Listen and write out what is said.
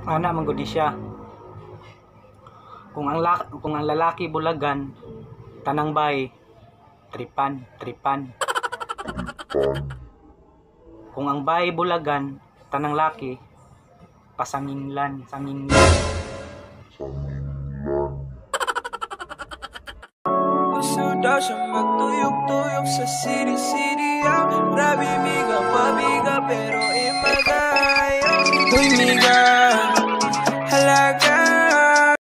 ana manggudi siya. Kung ang lalaki bulagan, tanang bay tripan. Kung ang bay bulagan, tanang laki sanginglan. Gusto daw siyang magtuyok-tuyok sa city Grabe miga, pabiga, pero imagayo. Uy miga,